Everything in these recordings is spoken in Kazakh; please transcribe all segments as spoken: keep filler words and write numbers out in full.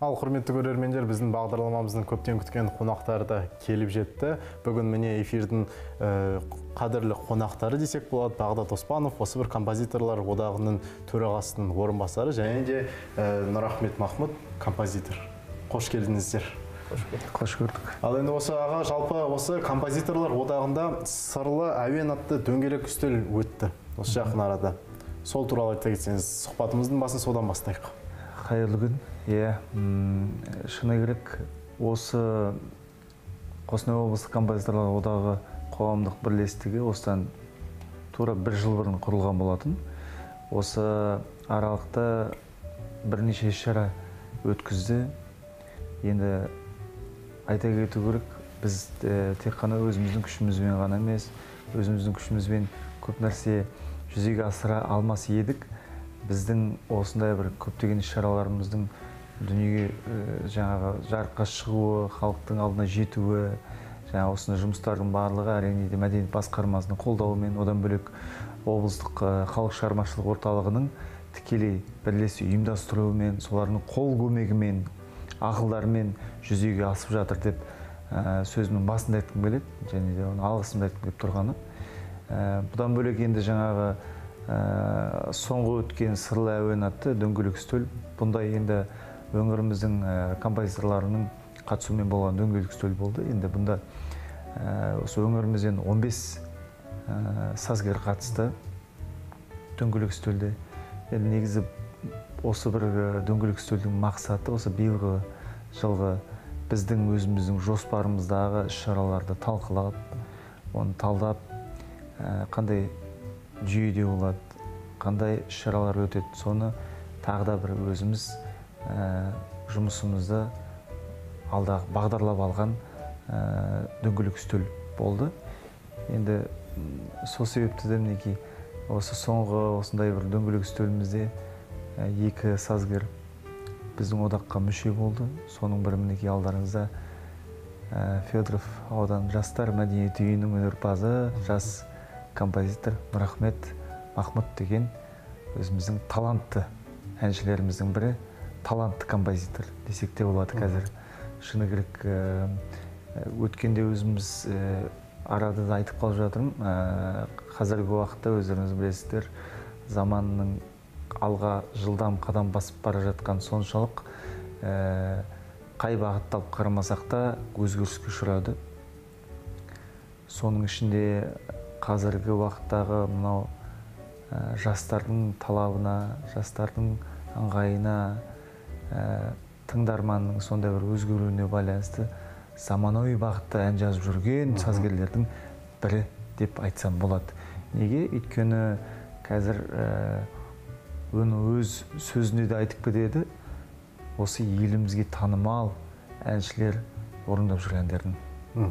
Ал құрметті көрермендер, біздің бағдарламамыздың көптен күткен қонақтары да келіп жетті. Бүгін міне эфирдің қадірлі қонақтары десек болады. Бағдат Оспанов, осы бір композиторлар одағының төрағасының орынбасары, және де Нұрахмет Махмұт, композитор. Қош келдіңіздер. Қош көрдік. Ал енді осы аға, жалпы осы композиторлар одағында сырлы әуен атты дөңгелек үстел өтті осы жақын арада. Сол туралы айта кетсеңіз, сұхбатымыздың басын содан бастайық. Қайырлы күн. Иә, шыны керек, осы Қостанай облыстық композиторлар одағы қоғамдық бірлестігі осыдан тура бір жыл бұрын құрылған болатын. Осы аралықта бірнеше іс-шара өткізді. Енді айта кету керек, біз тек қана өзіміздің күшімізбен ғана емес, өзіміздің күшімізбен көп нәрсе жүзеге асыра алмас едік. Біздің осындай бір көптеген іс-шараларымыздың дүниеге жаңағы жарыққа шығуы, халықтың алдына жетуі, жаңа осындай жұмыстардың барлығы әрине де мәдениет басқармасының қолдауымен, одан бөлек облыстық халық шығармашылық орталығының тікелей бірлесе ұйымдастыруымен, солардың қол көмегімен, ақылдарымен жүзеге асып жатыр деп сөзінің басында айтқым келеді, және де оны алғысымды айтқым келіп тұрғаны. Бұдан бөлек енді жаңағы соңғы өткен сырлы әуен атты дөңгелек үстел, бұндай енді өңіріміздің композиторларының қатысуымен болған дөңгелек үстел болды. Енді бұнда осы өңірімізден он бес сазгер қатысты дөңгелек үстелде. Енді негізі осы бір дөңгелек үстелдің мақсаты осы биылғы жылғы біздің өзіміздің жоспарымыздағы іс-шараларды талқылап, оны талдап, қандай жүйеде болады, қандай іс-шаралар өтеді, соны тағы да бір өзіміз жұмысымызды алдағы бағдарлап алған дөңгелек үстел болды. Енді сол себепті де мінекей осы соңғы осындай бір дөңгелек үстелімізде екі сазгер біздің одаққа мүше болды. Соның бірі мінекей алдарыңызда Федоров ауданы жастар мәдениет үйінің өнерпазы, жас композитор Нұрахмет Махмұт деген өзіміздің талантты әншілеріміздің бірі, талантты композитор десек те болады қазір. Шыны керек, өткенде өзіміз арада да айтып қалып жатырмын. Қазіргі уақытта өздеріңіз білесіздер, заманның алға жылдам қадам басып бара жатқан соншалық қай бағытты алып қарамасақ та өзгеріске ұшырады. Соның ішінде қазіргі уақыттағы мынау жастардың талабына, жастардың ыңғайына, тыңдарманның сондай бір өзгеруіне байланысты заманауи бағытта ән жазып жүрген сазгерлердің бірі деп айтсам болады. Неге? Өйткені қазір оны өз сөзінде де айтып кетеді, осы елімізге танымал әншілер орындап жүргендердің.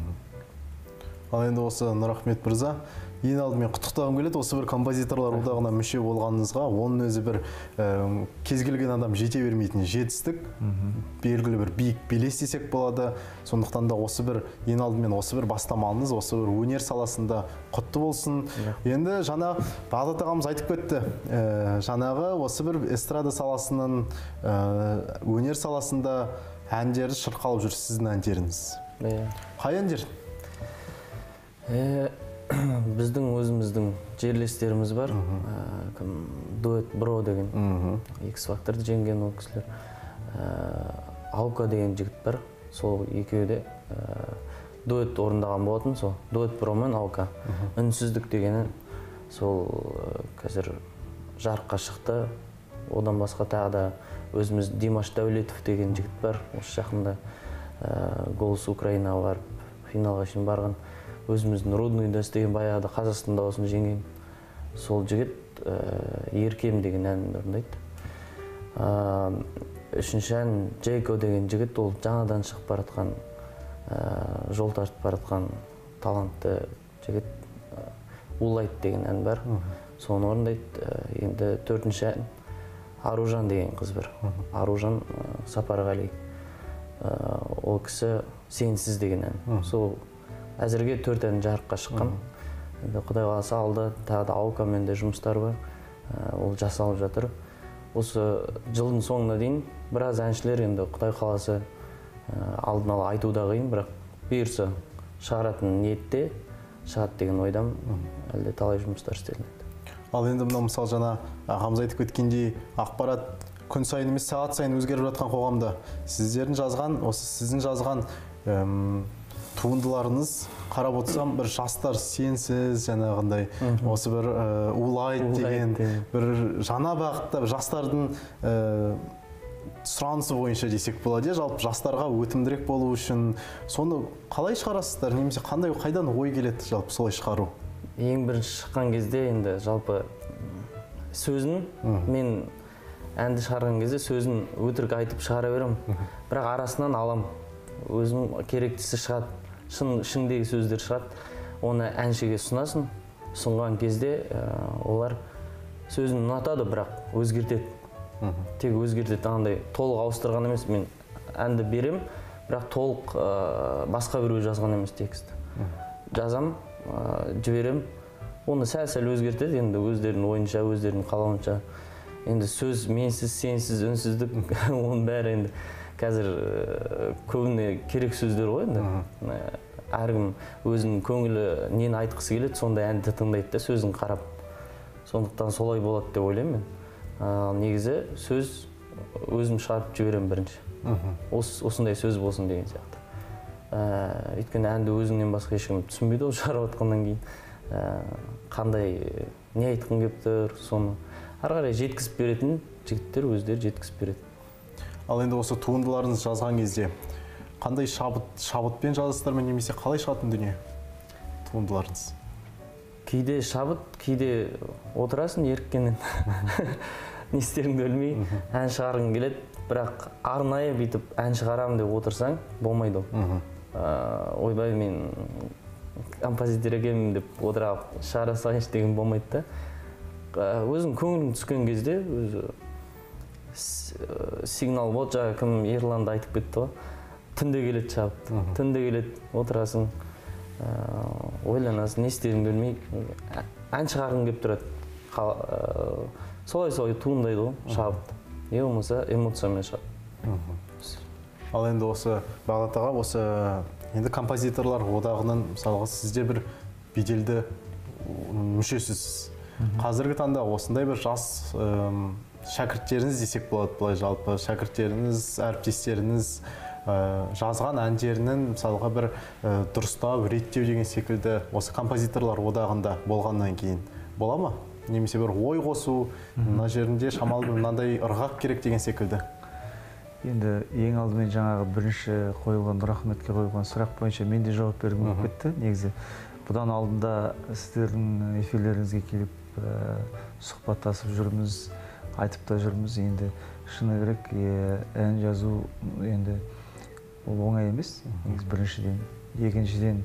Ал енді осы Нұрахмет мырза, ең алдымен құттықтағым келеді, осы бір композиторлар одағына мүше болғаныңызға. Оның өзі бір кез келген адам жете бермейтін жетістік, белгілі бір биік белес десек болады. Сондықтан да осы бір ең алдымен осы бір бастамаңыз, осы бір өнер саласында құтты болсын. Енді жаңа Бағдат ағамыз айтып кетті, жаңағы осы бір эстрада саласының, өнер саласында әндері шырқалып жүр, сіздің әндеріңіз. Қай әндер? Біздің өзіміздің жерлестеріміз бар, дуэт Бро деген, X-Factor'ды жеңген ол кісілер. Аука деген жігіт бар, сол екеуі де дуэт орындаған болатын, сол дуэт Бро мен Аука. Үнсіздік дегені сол қазір жарыққа шықты. Одан басқа тағы да өзіміз Димаш Дәулетов деген жігіт бар, осы жақында Голос Украина бар, финалға шейін барған. Өзіміздің Рудный дос деген баяғыда Қазақстан дауысын жеңген сол жігіт Еркем деген әнін орындайды. Үшінші ән Джейко деген жігіт, ол жаңадан шығып баратқан, жол тартып баратқан талантты жігіт. Улайт деген ән бар, соны орындайды. Енді төртінші ән Аружан деген қыз бар. Аружан Сапарғали. Ол кісі Сенсіз деген ән. Сол әзірге төрт ән жарыққа шыққан. Құдай қаласа алды, тағы да Аукамен де жұмыстар бар. Ол жасалып жатыр. осы жылдың соңына дейін біраз әншілер енді Құдай қаласы алдын ала айту да қиын, бірақ бұйырса шығаратын ниетте шығады деген ойдам, әлде талай жұмыстар істелінеді. Ал енді мына мысалы жаңа ағамыз айтып кеткендей, ақпарат күн сайын емес сағат сайын өзгеріп жатқан қоғамда сіздердің жазған, осы сіздің жазған әм, туындыларыңыз қарап отырсам бір жастар сенсіз жаңағындай осы бір ә, улайт деген бір жаңа бағытта жастардың ә, сұранысы бойынша десек болады, жалпы жастарға өтімдірек болу үшін соны қалай шығарасыздар, немесе қандай қайдан ой келеді жалпы солай шығару? Ең бірінші шыққан кезде енді жалпы сөзін мен әнді шығарған кезде сөзін өтірік айтып шығара берем, бірақ арасынан алам, өзім керектісі шығады, шын шыңдегі сөздер шығады, оны әншіге сұнасын, сұнған кезде олар сөзін ұнатады, бірақ өзгертеді. Тек өзгертеді, андай толық ауыстырған емес, мен әнді берем, бірақ толық басқа біреу жазған емес текст. Жазам, жіберем, оны сәл-сәл өзгертеді, енді өздерінің ойынша, өздерінің қалауынша. Енді сөз менсіз, сенсіз, үнсіздік, оның бәрі енді қазір көбіне керек сөздер ғой енді. Әркім өзінің көңілі нені айтқысы келеді, сондай әнді тыңдайды да, сөзін қарап. Сондықтан солай болады деп ойлаймын мен. Негізі сөз өзім шығарып жіберем бірінші. Осындай сөз болсын деген сияқты. Өйткені әнді өзіңнен басқа ешкім түсінбейді, ол шығарып отқаннан кейін қандай не айтқың келіп тұр, соны ары қарай жеткізіп беретін жігіттер өздері жеткізіп береді. Ал енді осы туындыларыңыз жазған кезде қандай шабыт шабытпен жазасыздар ма, немесе қалай шығатын дүние туындыларыңыз? Кейде шабыт, кейде отырасың еріккеннен. Не істеріңді білмей, ән шығарғың келеді, бірақ арнайы бүйтіп ән шығарамын деп отырсаң, болмайды ол. Ойбай, мен композитор екенмін деп отыра шығара салайыншы деген болмайды да. Өзің көңілің түскен кезде, сигнал болды, жаңа кім Ерланды айтып кетті ғой, түнде келеді шабыт, түнде келеді, отырасың, ойланасың, не істеріңді білмей, ән шығарғың келіп тұрады. Солай-солай туындайды ғой шабыт. Не болмаса эмоциямен шығады. Ал енді осы Бағдат аға, осы енді композиторлар одағынан мысалға сізде бір беделді мүшесісіз. Қазіргі таңда осындай бір жас шәкірттеріңіз десек болады, былай жалпы шәкірттеріңіз, әріптестеріңіз жазған әндерінің мысалға бір дұрыстау, реттеу деген секілді осы композиторлар одағында болғаннан кейін бола ма? Немесе бір ой қосу, мына жерінде шамалы мынандай ырғақ керек деген секілді? Енді ең алдымен жаңағы бірінші қойылған Нұрахметке қойылған сұрақ бойынша мен де жауап бергім келіп кетті. Негізі бұдан алдында сіздердің эфирлеріңізге келіп сұхбаттасып жүрміз, айтып та жүрміз. Енді шыны керек, ән жазу енді ол оңай емес. Негізі біріншіден, екіншіден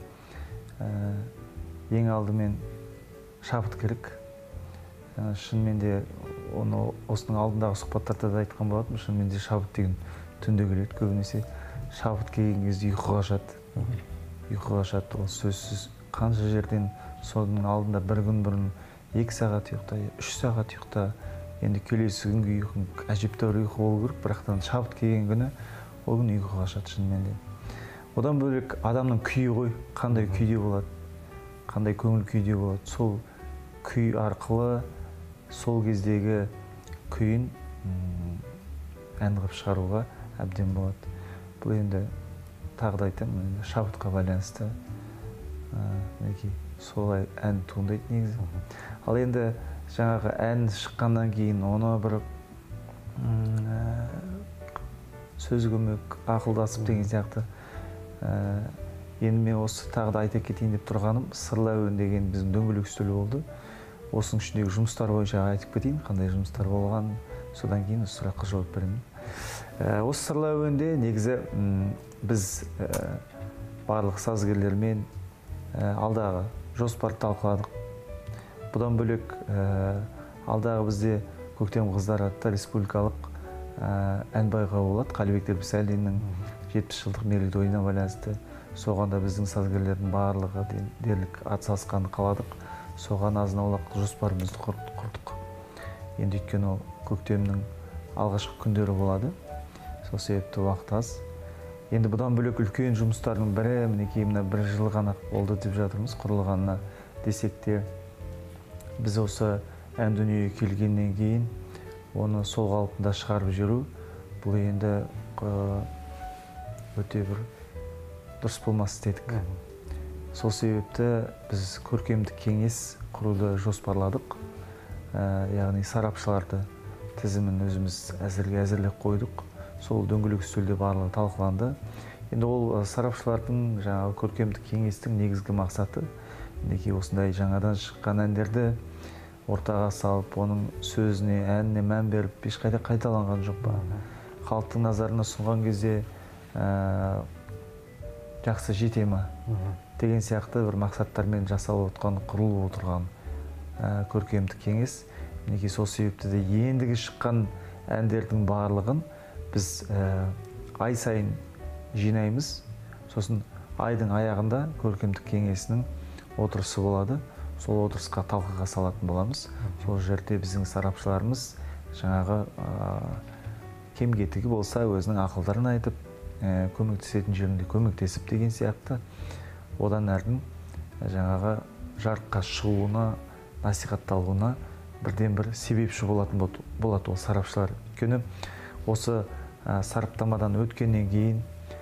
ең алдымен шабыт керек. Шынымен де оны осының алдындағы сұхбаттарда да айтқан болатынмын. Шынымен де шабыт деген түнде келеді. Көбінесе шабыт келген кезде ұйқыға жатады. Ұйқыға жатады. Ол сөзсіз қанша жерден соның алдында бір күн бұрын екі сағат ұйықта, үш сағат ұйықта, енді келесі күнгі ұйқың әжептәуір ұйқы болу керек, бірақтан шабыт келген күні ол күн ұйқыға жатады шынымен де. Одан бөлек адамның күйі ғой, қандай күйде болады, қандай көңіл күйде болады, сол күй арқылы сол кездегі күйін ән қылып шығаруға әбден болады. Бұл енді тағы да айтамын, шабытқа байланысты солай ән туындайды негізі. Ал енді жаңағы ән шыққаннан кейін оны бір сөз көмек, ақылдасып деген сияқты. Енді мен осы тағы да айта кетейін деп тұрғаным, Сырлы әуен деген біздің дөңгелек үстел болды. Осының ішіндегі жұмыстар бойынша айтып кетейін, қандай жұмыстар болған, содан кейін сұраққа жауап беремін. Осы Сырлы әуенде негізі біз барлық сазгерлермен алдағы жоспарды талқыладық. Бұдан бөлек алдағы бізде Көктем қыздар атты республикалық ән байқауы болады. Қалибек Дербісәлиннің жетпіс жылдық мерейтойына байланысты. Соған да біздің сазгерлердің барлығы дерлік атсалысқанды қаладық. Соған азын-аулақ жоспарымызды құрдық. Енді өйткені ол көктемнің алғашқы күндері болады. Сол себепті уақыт аз. Енді бұдан бөлек үлкен жұмыстардың бірі мінекей мына бір жыл ғана болды деп жатырмыз құрылғанына десек те, біз осы ән дүниеге келгеннен кейін оны сол қалпында шығарып жүру, бұл енді өте бір дұрыс болмас дедік. Сол себепті біз көркемдік кеңес құруды жоспарладық. Яғни сарапшыларды тізімін өзіміз әзірге әзірлеп қойдық. Сол дөңгелек үстелде барлығы талқыланды. Енді ол сарапшылардың жаңағы көркемдік кеңестің негізгі мақсаты мінекей осындай жаңадан шыққан әндерді ортаға салып, оның сөзіне, әніне мән беріп, ешқайда қайталанған жоқ па? Халықтың назарына сұнған кезде жақсы жете ма деген сияқты бір мақсаттармен жасалып отқан, құрылып отырған көркемдік кеңес. Мінекей сол себепті де ендігі шыққан әндердің барлығын біз ай сайын жинаймыз. Сосын айдың аяғында көркемдік кеңесінің отырысы болады. Сол отырысқа талқыға салатын боламыз. Сол жерде біздің сарапшыларымыз жаңағы кем-кетігі болса өзінің ақылдарын айтып, көмектесетін жерінде көмектесіп деген сияқты одан әрдің жаңағы жарыққа шығуына, насихатталуына бірден бір себепші болатын болады ол сарапшылар. Өйткені осы сараптамадан өткеннен кейін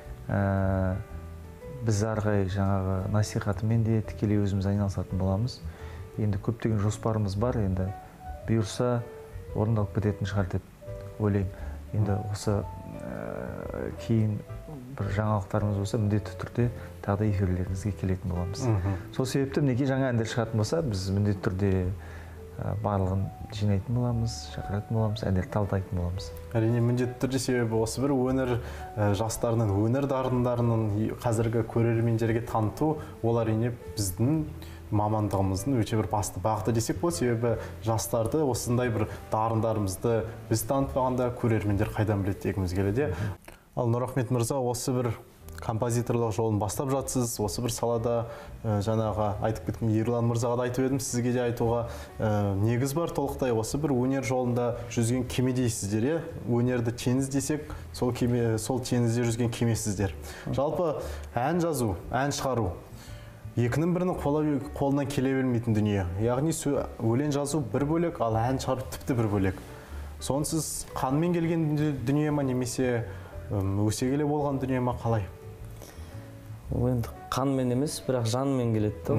біз арғай жаңағы насихатымен де тікелей өзіміз айналысатын боламыз. Енді көптеген жоспарымыз бар, енді бұйырса орындалып кететін шығар деп ойлаймын. Енді осы кейін бір жаңалықтарымыз болса, міндетті түрде тағы да эфирлеріңізге келетін боламыз. Сол себепті мінекей жаңа әндер шығатын болса, біз міндетті түрде барлығын жинайтын боламыз, шақыратын боламыз, әндерді талдайтын боламыз. Әрине міндетті түрде, себебі осы бір өнер жастарының, өнер дарындарының қазіргі көрермендерге таныту, ол әрине біздің мамандығымыздың өте бір басты бағыты десек болады. Себебі жастарды осындай бір дарындарымызды біз танытпағанда көрермендер қайдан біледі дегіміз келеді. Ал Нұрахмет мырза, осы бір композиторлық жолын бастап жатсыз, осы бір салада жаңағы айтып кеткен Ерлан мырзаға да айтып едім, сізге де айтуға негіз бар толықтай. Осы бір өнер жолында жүзген кемедейсіздер, өнерді теңіз десек, сол кеме, сол теңізде жүзген кемесіздер. Жалпы ән жазу, ән шығару екінің бірінің қолынан келе бермейтін дүние. Яғни өлең жазу бір бөлек, ал ән шығару тіпті бір бөлек. Сонсыз қанмен келген дүние ма, немесе өсе келе болған дүние ма, қалай? Енді қанмен емес, бірақ жанмен келеді.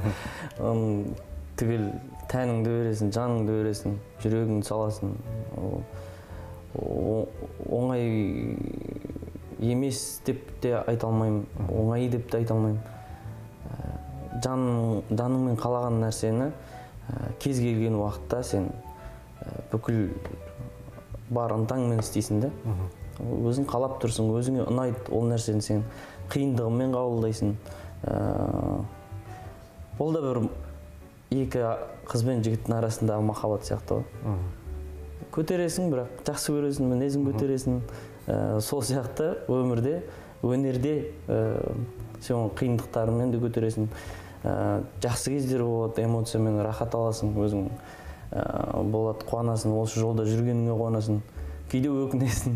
Түгел тәніңді бересің, жаныңды бересің, жүрегіңді саласың. Оңай емес деп те айта алмаймын, оңай деп те айта алмаймын. Жаныңмен қалаған нәрсені кез келген уақытта сен бүкіл бар ынтаңмен істейсің да. Өзің қалап тұрсың, өзіңе ұнайды ол нәрсені сен қиындығымен қабылдайсың. Ол да бір екі қыз бен жігіттің арасындағы махаббат сияқты. Көтересің, бірақ жақсы көресің, мінезін көтересің. Сол сияқты өмірде, өнерде сен қиындықтарымен де көтересің. Жақсы кездер болады, эмоциямен рахат аласың, өзің болады, қуанасың, осы жолда жүргеніңе қуанасың, кейде өкінесің.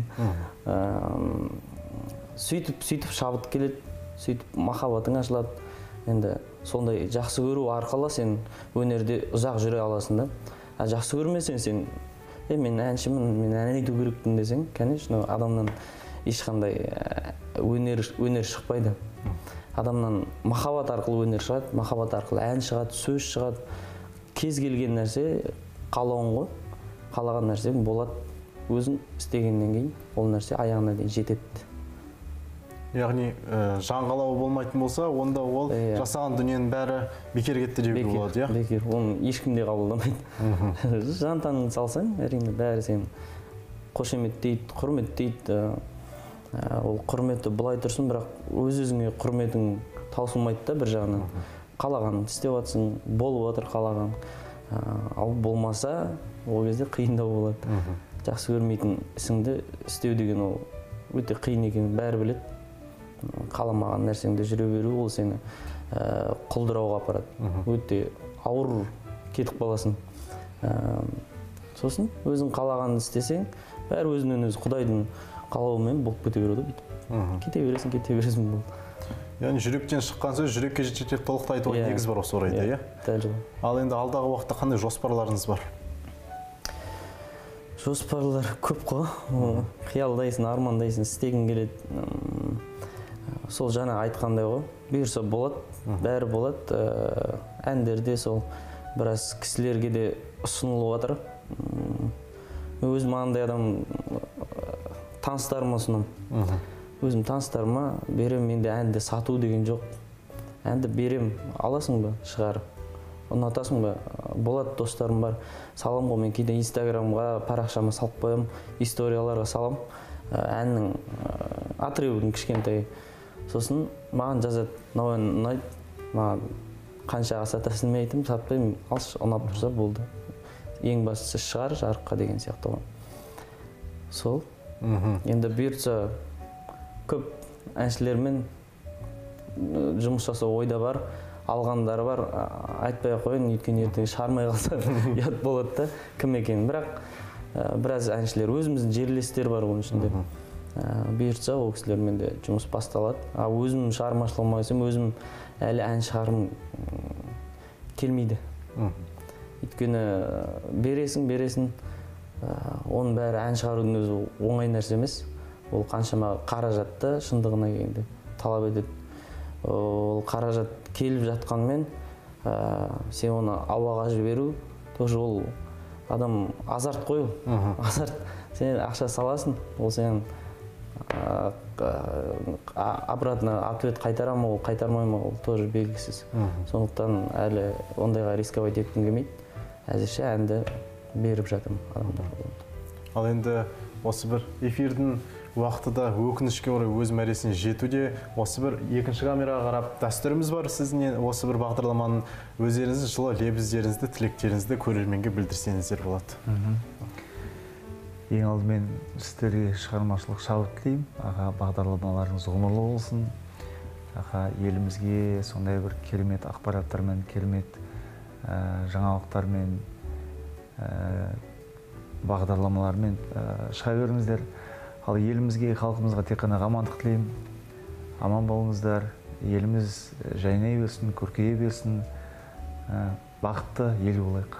Сөйтіп, сөйтіп шабыт келеді, сөйтіп махаббатың ашылады. Енді сондай жақсы көру арқылы сен өнерде ұзақ жүре аласың да. Жақсы көрмесең сен, мен әншімін, мен ән айту керекпін десең, конечно, адамнан ешқандай өнер шықпайды. Адамнан махаббат арқылы өнер шығады, махаббат арқылы ән шығады, сөз шығады. Кез келген нәрсе қалауың ғой, қалаған нәрсе болады. Өзің істегеннен кейін ол нәрсе аяғына дейін жетеді. Яғни жан қалауы болмайтын болса, онда ол жасаған дүниенің бәрі бекер кетті деуге болады, иә? Бекер, оны ешкім де қабылдамайды. Жан таңыңды салсаң, әрине бәрі сені қошеметтейді, құрметтейді. Ол құрметті былай тұрсын, бірақ өз-өзіңе құрметің таусылмайды да бір жағынан. Қалаған істеп жатсың, болып жатыр қалаған. Ал болмаса, ол кезде қиындау болады. Жақсы көрмейтін ісіңді істеу деген ол өте қиын екенін бәрі біледі. Қаламаған нәрсеңді жүре беру, ол сені құлдырауға апарады. Өте ауыр кетіп қаласың. Сосын өзің қалағанды істесең, бәрі өзінен өзі құдайдың қалауымен болып кете береді ғой бүйтіп. Кете бересің, кете бересің болды. Яғни жүректен шыққан сөз жүрекке жетеді деп толықтай айтуға негіз бар осы орайда, иә? Дәл солай. Ал енді алдағы уақытта қандай жоспарларыңыз бар? Жоспарлар көп қой. Қиялдайсың, армандайсың, істегің келеді. Сол жаңа айтқандай ғой. Бұйырса болады, бәрі болады. Әндерде сол біраз кісілерге де ұсынылып жатыр. Өзім андай адам таныстарыма ұсынамын. Өзім таныстарыма берем, менде әнді сату деген жоқ. Әнді берем, аласың ба, шығарып. Ұнатасың ба? Болады, достарым бар. Салам ғой, мен кейде инстаграмға, парақшама салып қоям, историяларға салам. Әннің отрывогын кішкентай. Сосын маған жазады, мынау ән ұнайды, маған қаншаға сатасың, мен айтамын, сатпаймын, алшы, ұнап тұрса болды. Ең бастысы шығар жарыққа деген сияқты ғой. Сол. Енді бұйыртса көп әншілермен жұмыс жасау ойда бар, алғандары бар, айтпай ақ қояйын, өйткені ертең шығармай қалса ұят болады да, кім екенін. Бірақ біраз әншілер, өзіміздің жерлестер бар оның ішінде. Бұйыртса ол кісілермен де жұмыс басталады. Өзім шығармашылығыма келсем, өзім әлі ән шығарғым келмейді. Өйткені бересің, бересің, оның бәрі ән шығарудың өзі оңай нәрсе емес. Ол қаншама қаражатты шындығына келгенде талап етеді. Ол қаражат келіп жатқанмен сен оны ауаға жіберу, тоже ол адам азарт қой ол. Азарт. Сен ақша саласың, ол сен обратно ответ қайтара ма, ол қайтармай ма, ол тоже белгісіз. Сондықтан әлі ондайға рисковать еткім келмейді. Әзірше әнді беріп жатырмын адамдарға. Ал енді осы бір эфирдің уақыты да өкінішке орай өз мәресіне жетуде. Осы бір екінші камераға қарап дәстүріміз бар, сіздің осы бір бағдарламаның өздеріңіздің жылы лебіздеріңізді, тілектеріңізді көрерменге білдірсеңіздер болады. Ең алдымен сіздерге шығармашылық шабыт тілеймін. Аға, бағдарламаларыңыз ғұмырлы болсын. Аға, елімізге сондай бір керемет ақпараттармен, керемет жаңалықтармен, бағдарламалармен шыға беріңіздер. Ал елімізге, халқымызға тек қана амандық тілеймін. Аман болыңыздар. Еліміз жайнай берсін, көркейе берсін. Бақытты ел болайық.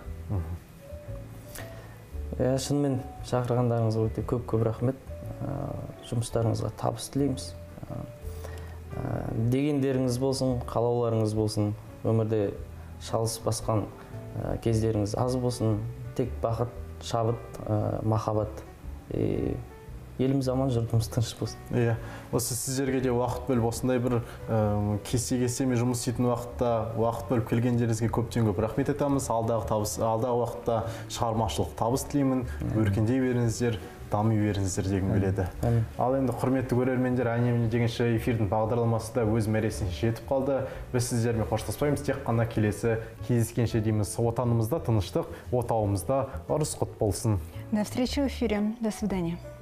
Шынымен шақырғандарыңызға өте көп-көп рахмет. Жұмыстарыңызға табыс тілейміз. Дегендеріңіз болсын, қалауларыңыз болсын, өмірде шалыс басқан кездеріңіз аз болсын. Тек бақыт, шабыт, махаббат. Еліміз аман, жұртымыз тыныш болсын. Иә, осы сіздерге де уақыт бөліп, осындай бір кесте-кестемен жұмыс істейтін уақытта уақыт бөліп келгендеріңізге көптен көп рахмет айтамыз. Алдағы табыс, алдағы уақытта шығармашылық табыс тілеймін. Өркендей беріңіздер, дами беріңіздер дегім келеді. Ал енді құрметті көрермендер, әне-міне дегенше эфирдің бағдарламасы да өз мәресіне жетіп қалды. Біз сіздермен қоштаспаймыз, тек қана келесі кездескенше дейміз. Отанымызда тыныштық, отауымызда ырыс құт болсын. До встречи в эфире. До свидания.